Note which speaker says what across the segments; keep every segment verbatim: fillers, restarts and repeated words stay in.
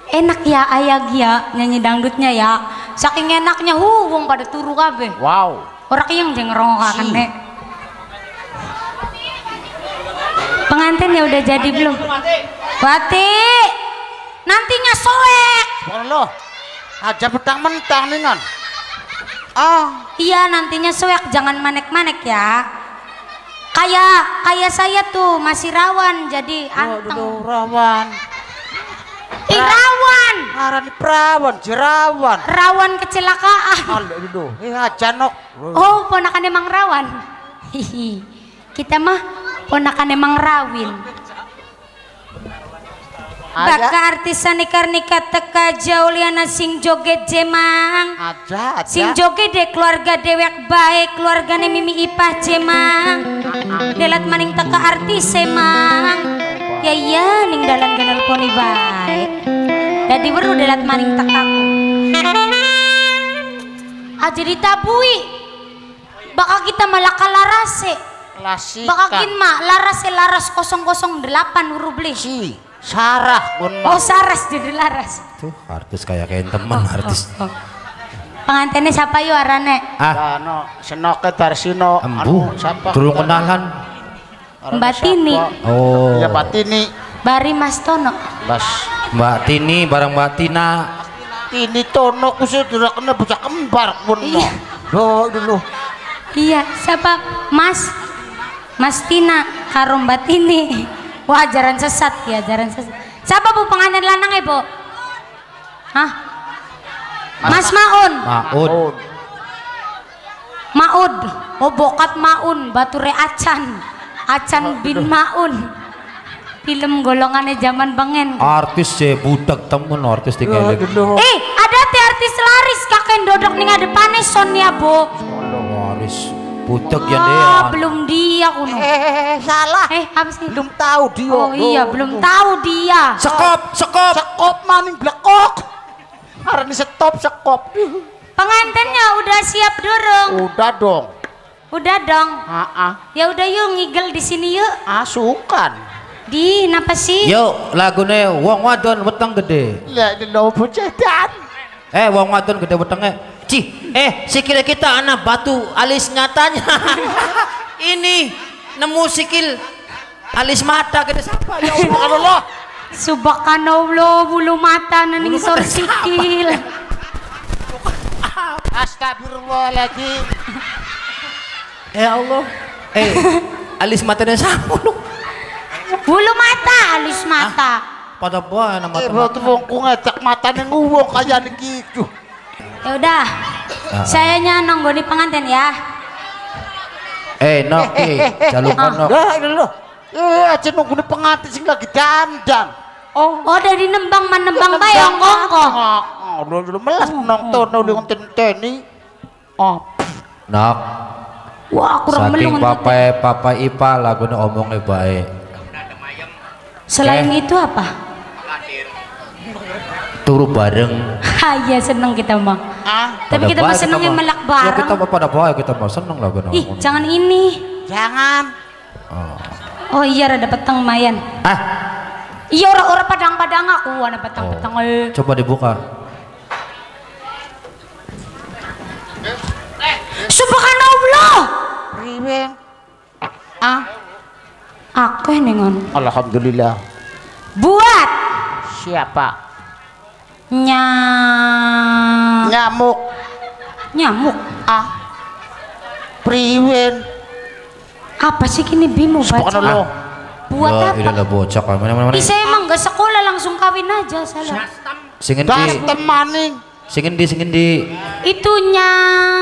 Speaker 1: Enak ya ayah ya nyanyi dangdutnya ya. Saking enaknya hu wong pada turu kabeh.
Speaker 2: Wow.
Speaker 1: Ora ki yang ngerongokaken nek. Pengantin ya udah jadi belum? Bati. Nantinya soek.
Speaker 2: Bukan lo. Aja mentang-mentang nih kan. Ah,
Speaker 1: iya nantinya soek, jangan manek-manek ya. Kayak kayak saya tuh masih rawan jadi anteng.
Speaker 2: Aduh, rawan.
Speaker 1: Ih, rawan.
Speaker 2: Aran perawan, jerawan.
Speaker 1: Rawan kecelakaan.
Speaker 2: Aduh, eh aja nok.
Speaker 1: Oh, ponakan emang rawan. Hihi. Kita mah ponakan emang rawin. Baka artisan nikar-nikar teka jauliana sing joget jemang.
Speaker 2: Aja, aja.
Speaker 1: Sing joget deh keluarga dewek baik, keluargane Mimi Ipah jemang. Delat maning teka artis emang. Ya iya ning dalan genel poni baik. Dadi weru delat maning tekaku. Aja ditabui. Baka kita malah kalarase.
Speaker 2: Klasik.
Speaker 1: Baka kin mah larase laras nol nol delapan huruf beli.
Speaker 2: Si Sarah pun mah.
Speaker 1: Oh saras jadi laras.
Speaker 3: Tuh artis kayak kayak teman artis.
Speaker 1: Oh, oh. Pengantinnya siapa yuk arane?
Speaker 3: Ah,
Speaker 2: Ano, senoke Darsino.
Speaker 3: embu.
Speaker 2: Siapa?
Speaker 3: Turun kenalan.
Speaker 1: Mbak Tini.
Speaker 3: Oh.
Speaker 2: Ya Mbak Tini.
Speaker 1: Bari Mas Tono.
Speaker 2: Bas.
Speaker 3: Mbak Tini bareng Mbak Tina.
Speaker 2: Tini Tono kusir tidak kena bocah kembar pun
Speaker 1: Iya.
Speaker 2: Loh, dulu.
Speaker 1: Iya, siapa? Mas Mas Tina karo Mbak Tini. Wah, ajaran sesat ya, ajaran sesat. Siapa Bu pengantin lanang ya, Bu? Hah? Mas Maun.
Speaker 3: Maud.
Speaker 1: Maud. Oh, bokat Maun, Bature Acan. Acan bin Maun. Film golongannya zaman bengen.
Speaker 3: Artis sih budak temen artis tinggal.
Speaker 1: Eh, ada teh artis laris kakek dodok ning depannya son ya, Bu.
Speaker 3: Waris budak ya
Speaker 1: Ah,
Speaker 3: dia.
Speaker 1: belum dia kuno.
Speaker 2: Eh, salah.
Speaker 1: Eh, apa sih?
Speaker 2: Belum tahu dia.
Speaker 1: Oh iya, belum tahu dia.
Speaker 3: Sekop, sekop.
Speaker 2: Sekop maning blekok. Arani stop sekop.
Speaker 1: Pengantinnya udah siap dorong.
Speaker 2: Udah dong.
Speaker 1: Udah dong.
Speaker 2: Heeh.
Speaker 1: Ya udah yuk ngigel di sini yuk.
Speaker 2: Asukan.
Speaker 1: Di napa sih?
Speaker 3: Yuk lagunya wong wadon weteng gede.
Speaker 2: Lah lo bocetan.
Speaker 3: Eh wong wadon gede wetengnya. Cih, eh sikil kita anak batu alis nyatanya. Ini nemu sikil alis mata gede siapa ya Allah.
Speaker 1: Subhanallah bulu mata naning sor sikil.
Speaker 2: Astagfirullahaladzim.
Speaker 3: Ya Allah. Eh alis matanya sama lu.
Speaker 1: Bulu mata, alis mata.
Speaker 3: Pada boy nama
Speaker 2: Eh,
Speaker 3: teman.
Speaker 2: tuh wong ku ngecek matanya nguwong kayak gitu.
Speaker 1: Ya udah. Sayanya nonggoni pengantin ya.
Speaker 3: Eh no, eh jalur kono.
Speaker 2: Dah ini lo. Eh, aja nunggu nih pengantin sing lagi dandan.
Speaker 1: Oh, oh dari nembang menembang bayang kongkong.
Speaker 2: Oh, lu lu melas nonton lu ngonten teni. Oh,
Speaker 3: Nak,
Speaker 1: Wah, kurang
Speaker 3: saking
Speaker 1: melung.
Speaker 3: papa papa ipa lagunya omongnya baik.
Speaker 1: Selain
Speaker 3: Oke.
Speaker 1: itu apa?
Speaker 3: Turu bareng.
Speaker 1: Iya seneng kita mah.
Speaker 2: ah,
Speaker 1: Tapi
Speaker 3: Pada
Speaker 1: kita mah
Speaker 3: baik,
Speaker 1: senengnya
Speaker 3: mah.
Speaker 1: melak
Speaker 3: Ya
Speaker 1: bareng.
Speaker 3: kita mah pada baik kita mah seneng lagunya.
Speaker 1: Ih, jangan ini.
Speaker 2: jangan.
Speaker 1: Oh iya, rada peteng lumayan.
Speaker 3: Ah,
Speaker 1: Iya orang-orang padang-padang aku, ada petang-petang. Eh.
Speaker 3: coba dibuka.
Speaker 1: Subhanallah.
Speaker 2: Riweng. Ah,
Speaker 1: Aku nengon.
Speaker 2: alhamdulillah.
Speaker 1: Buat
Speaker 2: Siapa?
Speaker 1: nya
Speaker 2: Nyamuk.
Speaker 1: nyamuk.
Speaker 2: Ah, priwen.
Speaker 1: Apa sih kini bimu baca?
Speaker 2: Subhanallah.
Speaker 1: Buat
Speaker 3: Ya,
Speaker 1: apa?
Speaker 3: ini lah bocah kan mana mana.
Speaker 1: Ih, saya emang gak sekolah langsung kawin aja salah.
Speaker 3: Singin
Speaker 2: Das
Speaker 3: di,
Speaker 2: temaning.
Speaker 3: singin di, singin di.
Speaker 1: Itunya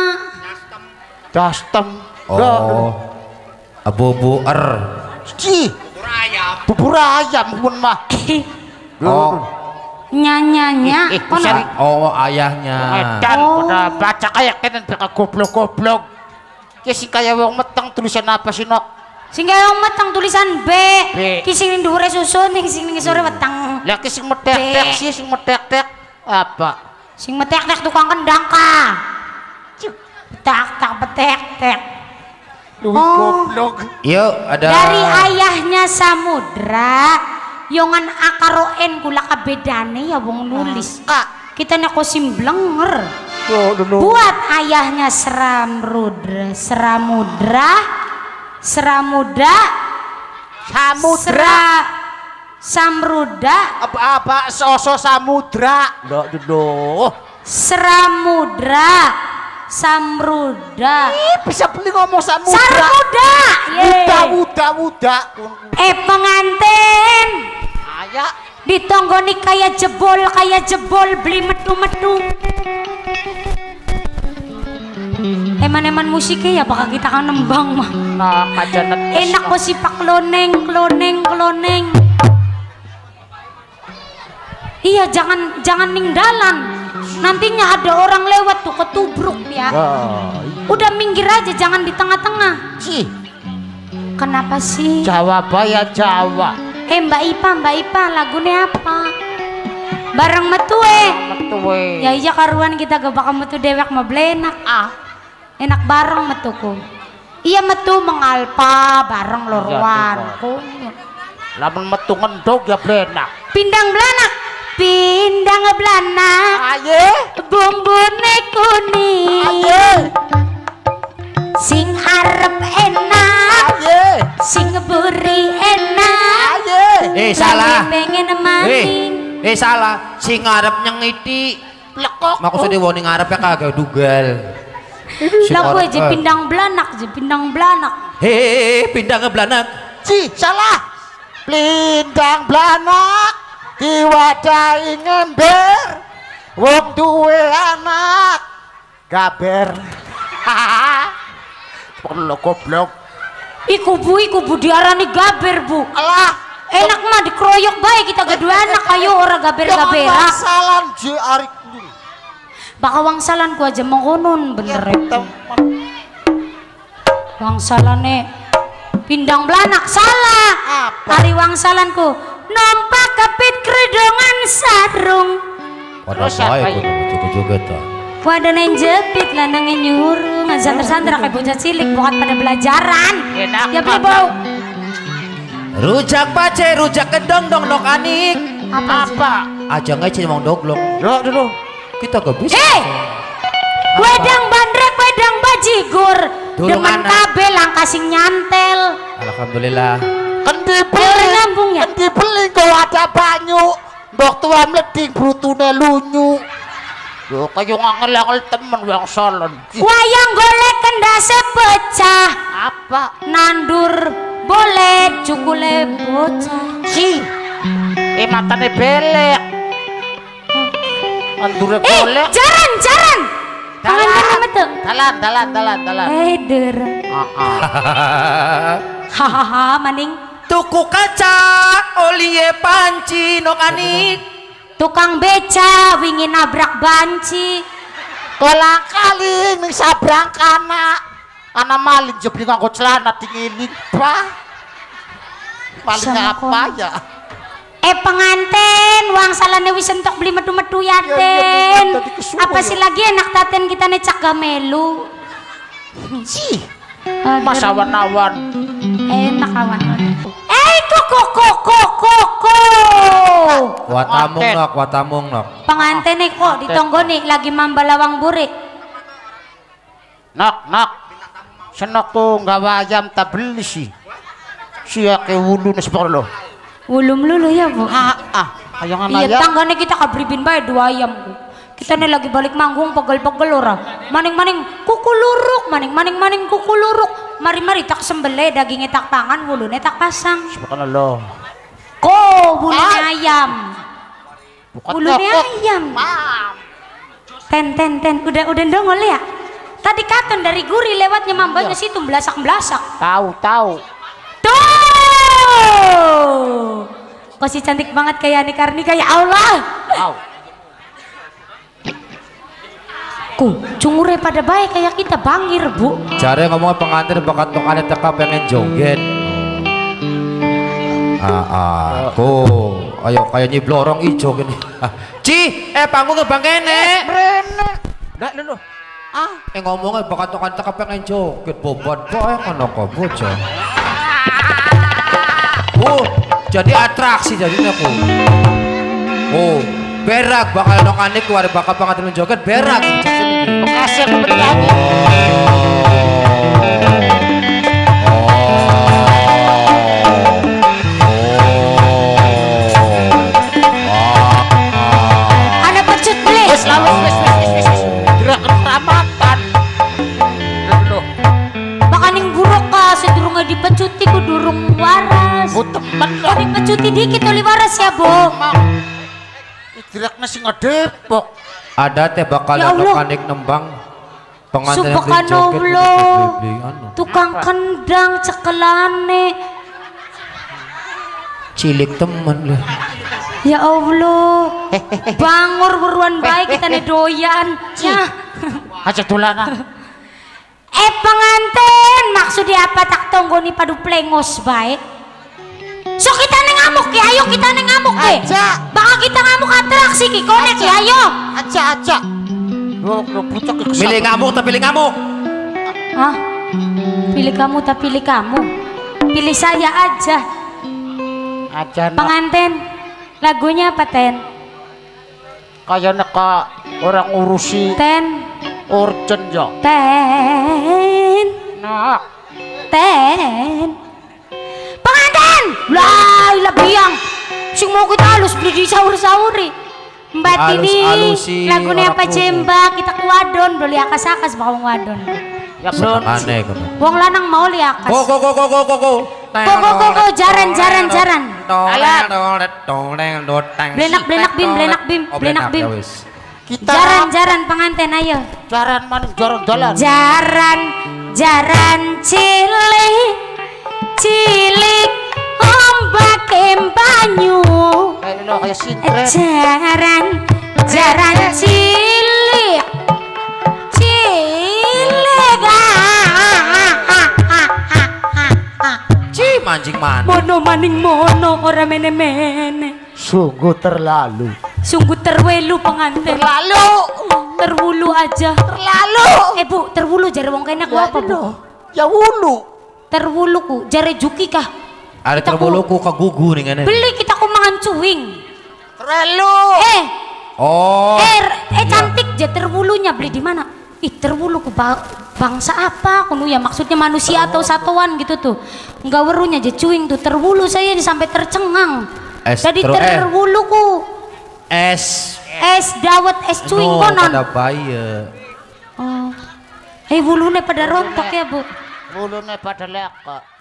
Speaker 2: Das tem.
Speaker 3: Oh, abu-abu er.
Speaker 2: Ci. Bubur ayam pun mah.
Speaker 3: Oh,
Speaker 1: nyanyanya.
Speaker 2: Eh, eh,
Speaker 1: Oh,
Speaker 2: sari.
Speaker 3: oh ayahnya.
Speaker 2: Dan
Speaker 1: Oh.
Speaker 2: pada baca kayak kenen beka goblok-goblok. Ya sih kayak wong meteng tulisan apa sih nok?
Speaker 1: sehingga yang metang tulisan B.
Speaker 2: B.
Speaker 1: Kising ning dhuwure susun, ning sing ning sore weteng.
Speaker 2: Lah ki sing metek-tek sih sing metek-tek apa?
Speaker 1: Sing metek-tek tukang kendang ka. Tak tak petek-tek.
Speaker 2: Lu
Speaker 1: Oh.
Speaker 2: goblok.
Speaker 3: Yuk ada.
Speaker 1: Dari ayahnya Samudra yongan akaroen kula kabedane ya wong nulis.
Speaker 2: Kak,
Speaker 1: Kita nek simblenger.
Speaker 2: yo dulu.
Speaker 1: Buat ayahnya Seramrudra, Seramudra, Seramuda,
Speaker 2: Samudra.
Speaker 1: Sera, Samruda,
Speaker 2: Apa-apa soso samudra. Lo dulu.
Speaker 1: Seramudra, Samruda,
Speaker 2: Ih, bisa beli ngomong samudra.
Speaker 1: Sarmuda.
Speaker 2: Wuda,
Speaker 1: Ye.
Speaker 2: wuda, wuda.
Speaker 1: Eh pengantin,
Speaker 2: Ayah.
Speaker 1: ditonggoni kayak jebol, kayak jebol beli metu-metu. Eman-eman musiknya ya bakal kita kan nembang mah.
Speaker 2: Nah, kajanet.
Speaker 1: Enak kok si pak kloneng, kloneng, kloneng. Iya jangan jangan ninggalan. Nantinya ada orang lewat tuh ketubruk ya.
Speaker 2: Wah,
Speaker 1: Udah minggir aja jangan di tengah-tengah.
Speaker 2: sih.
Speaker 1: Kenapa sih?
Speaker 2: Jawa Baya Jawa.
Speaker 1: Eh Mbak Ipa, Mbak Ipa lagunya apa? Bareng metu eh.
Speaker 2: Metue.
Speaker 1: Ya iya karuan kita gak bakal metu dewek mah blenak.
Speaker 2: Ah,
Speaker 1: Enak bareng metuku. Iya metu mengalpa bareng lorwan.
Speaker 2: Iya,
Speaker 1: Ku.
Speaker 2: lamun metu ngendog ya blenak.
Speaker 1: Pindang belanak, pindang belanak,
Speaker 2: Aye.
Speaker 1: bumbune kuning.
Speaker 2: Aye.
Speaker 1: Sing arep enak,
Speaker 2: Aye.
Speaker 1: sing buri enak.
Speaker 2: Aye.
Speaker 3: Eh salah.
Speaker 1: Pengen
Speaker 3: Eh,
Speaker 1: maning.
Speaker 3: eh salah. Si ngarep nyengiti.
Speaker 2: Lekok.
Speaker 3: Maksudnya wong ngarep ya kagak dugal. Si
Speaker 1: Lah gue
Speaker 3: ngarep,
Speaker 1: aja
Speaker 3: eh.
Speaker 1: pindang belanak, aja pindang belanak.
Speaker 3: Hei, pindah ke belanak.
Speaker 2: Si salah. Lindang blanak diwadahi ngember. Wong duwe anak gaber. Perlu goblok.
Speaker 1: Iku bu, iku bu diarani gaber bu.
Speaker 2: Alah.
Speaker 1: Enak mah dikeroyok baik kita kedua anak ayo orang gaber-gabera.
Speaker 2: Salam je arik.
Speaker 1: Bakal wangsalan ku aja mengkonon bener ya.
Speaker 2: Teman.
Speaker 1: Wangsalane pindang belanak salah.
Speaker 2: Apa?
Speaker 1: Hari wangsalanku nompak kepit keredongan sarung.
Speaker 3: Wadah
Speaker 2: Terus siapa
Speaker 3: baik
Speaker 2: ya?
Speaker 3: kudu joget-joget ta.
Speaker 1: Wadana jepit lanangnya nyuruh ngansanter-santer kayak bocah cilik bukan pada belajaran.
Speaker 2: Enak.
Speaker 1: Ya beli bau.
Speaker 3: Rujak pace, rujak kedong dong dok anik.
Speaker 1: Apa?
Speaker 2: Apa?
Speaker 3: Aja nggak cina mau doglong.
Speaker 2: Yo dulu.
Speaker 3: Kita gak bisa.
Speaker 1: Eh, wedang bandrek, wedang bajigur.
Speaker 3: Durung
Speaker 1: Demen
Speaker 3: anak.
Speaker 1: kabel langkah sing nyantel.
Speaker 3: Alhamdulillah.
Speaker 2: Kendi
Speaker 1: Orang
Speaker 2: beli.
Speaker 1: nyambung ya.
Speaker 2: Kendi beli kau ada banyu. Mbok tua mleding brutune lunyu. Yo kayu ngangel-angel temen yang salon.
Speaker 1: Wayang golek kendase pecah.
Speaker 2: Apa?
Speaker 1: Nandur boleh cukule bocah.
Speaker 2: Si. Eh matane belek. Andure
Speaker 1: Eh,
Speaker 2: golek.
Speaker 1: jaran, jaran. Pengantin itu.
Speaker 2: Dalan, dalan, dalan, dalan.
Speaker 1: Eh, der.
Speaker 2: Heeh.
Speaker 1: Hahaha, maning.
Speaker 3: Tuku kaca, olie panci nok anik.
Speaker 1: Tukang beca wingi nabrak banci.
Speaker 2: Kolang kali ning sabrang kana. Ana maling jebli nganggo celana dingin pa. Maling
Speaker 1: Sama
Speaker 2: apa
Speaker 1: kon.
Speaker 2: ya?
Speaker 1: Eh pengantin, uang salane wis entok beli metu-metu ya,
Speaker 2: iya,
Speaker 1: Den.
Speaker 2: tadi kesuwen
Speaker 1: Apa
Speaker 2: ya.
Speaker 1: sih lagi enak taten kita necak gamelu.
Speaker 2: Si.
Speaker 1: Aduh.
Speaker 2: Masa awan-awan.
Speaker 1: Enak awan. Eh koko koko koko.
Speaker 3: Watamung
Speaker 2: Ngonten.
Speaker 3: nok, watamung nok.
Speaker 1: Pengantin nih kok ditonggoni lagi mambalawang buri.
Speaker 2: Nak, nak. Senok ko nggawa ayam tak beli sih. Siya ke wulu na sepuluh.
Speaker 1: Ulum lulu ya bu.
Speaker 2: Ah, ah. Ayang
Speaker 1: Iya
Speaker 2: ayam.
Speaker 1: tanggane kita kabribin bae dua ayam bu. Kita nih lagi balik manggung pegel-pegel ora. Maning-maning kuku luruk, maning-maning-maning kuku luruk. Mari-mari tak sembelih dagingnya tak pangan, wulunya tak pasang.
Speaker 2: Subhanallah.
Speaker 1: Ko bulunya
Speaker 2: Ah.
Speaker 1: ayam.
Speaker 2: Bukan
Speaker 1: Bulunya
Speaker 2: nyokot.
Speaker 1: ayam.
Speaker 2: Mam.
Speaker 1: Ten ten ten udah udah dongol ya. Tadi katon dari guri lewatnya mambanya
Speaker 2: Iya.
Speaker 1: situ belasak-belasak.
Speaker 2: Tahu, tahu.
Speaker 1: Tuh. Kok si cantik banget kayak Ani Karnika ya Allah.
Speaker 2: Tahu.
Speaker 1: Ku cungure pada baik kayak kita bangir bu.
Speaker 3: Cara ngomong pengantin bakat nok ada teka pengen joget. Ah, aku ayo kayak nyi blorong ijo gini. Ah, Ci, eh panggung bang kene.
Speaker 2: Brene. Dak dulu. Ah,
Speaker 3: Eh ngomongnya bakat nok ada teka pengen joget bobot boy kono kok bocah. Bu, jadi atraksi jadinya aku. Oh, berak bakal dong aneh keluar bakal pengantin joget berak.
Speaker 2: Makasih aku bertanya.
Speaker 1: Ada pecut beli.
Speaker 2: Wes lalu wes wes wes wes wes. Gerak keramatan.
Speaker 1: Bakaning buruk ka sedurung dipecuti ku durung waras.
Speaker 2: Bu temen
Speaker 1: Kok
Speaker 2: lo.
Speaker 1: dipecuti dikit oli waras ya, Bu.
Speaker 2: Gerak nasi ngedepok.
Speaker 3: Ada teh bakal
Speaker 1: Ya Allah.
Speaker 3: kanik nembang pengantin yang beli joget
Speaker 1: Subhanallah.
Speaker 3: beli anu.
Speaker 1: Tukang kendang cekelane.
Speaker 3: Cilik temen lah.
Speaker 1: Ya Allah. Bangur buruan baik kita nih doyan. Ya.
Speaker 2: Aja dolanan.
Speaker 1: Eh pengantin, maksudnya apa tak tunggu nih padu plengos baik. So kita nih ngamuk ya, ayo kita nih ngamuk ya.
Speaker 2: Aja.
Speaker 1: Bakal kita ngamuk atraksi ki konek ya, ayo.
Speaker 2: Aja aja. Lo lo pucuk ke
Speaker 3: Milih ngamuk tapi pilih ngamuk.
Speaker 1: Hah? Pilih kamu tak pilih kamu. Pilih saya aja.
Speaker 2: Aja nak.
Speaker 1: Pengantin, lagunya apa Ten?
Speaker 2: Kayak neka orang ngurusi
Speaker 1: Ten,
Speaker 2: urgent ya.
Speaker 1: Ten,
Speaker 2: Nak.
Speaker 1: Ten. Pengantin, lah ilah biang. Sing mau kita halus beli di sahur-sahuri. Mbak ini
Speaker 3: Halus-halusi
Speaker 1: lagunya
Speaker 3: orang
Speaker 1: apa
Speaker 3: kuku.
Speaker 1: jembak kita ke wadon beli akas-akas bakal wadon.
Speaker 2: Ya belum.
Speaker 3: Aneh kamu.
Speaker 1: Wong lanang mau li akas.
Speaker 3: Go go go go go go go.
Speaker 1: Go, go, go, go, jaran, jaran, jaran.
Speaker 3: Alat.
Speaker 1: Blenak, blenak, bim, blenak, bim, blenak, bim.
Speaker 2: Kita
Speaker 1: Jaran, jaran pengantin ayo.
Speaker 2: jaran maning jaran jalan.
Speaker 1: Jaran, jaran cilik, cilik ombak banyu.
Speaker 2: Kayak lo kayak sintren.
Speaker 1: Jaran, jaran cilik, cilik.
Speaker 3: Ci mancing mana?
Speaker 1: Mono maning mono ora mene-mene.
Speaker 2: Sungguh terlalu.
Speaker 1: Sungguh terwelu pengantin.
Speaker 2: Terlalu.
Speaker 1: Terwulu aja.
Speaker 2: Terlalu.
Speaker 1: Eh Bu, terwulu jare wong kene aku apa Bu?
Speaker 2: Ya wulu.
Speaker 1: Terwulu ku jare juki kah?
Speaker 3: Ada
Speaker 1: Kita
Speaker 3: terbulu ku kegugu nih kan?
Speaker 1: Beli kita ku mangan cuing.
Speaker 2: Terlalu.
Speaker 1: Eh,
Speaker 3: Oh.
Speaker 1: eh, eh cantik je terwulunya beli di mana? Ih, terwulu ku ba- bangsa apa? Kuno ya maksudnya manusia atau satuan gitu tuh. Enggak werunya je cuing tuh terwulu saya sampai tercengang.
Speaker 3: Es
Speaker 1: Jadi
Speaker 3: ter- eh.
Speaker 1: terwulu ku
Speaker 3: Es.
Speaker 1: es dawet es cuing
Speaker 3: No,
Speaker 1: konon.
Speaker 3: pada bayi.
Speaker 1: Oh. Eh wulune pada rontok ya Bu.
Speaker 2: Wulunya pada lekak.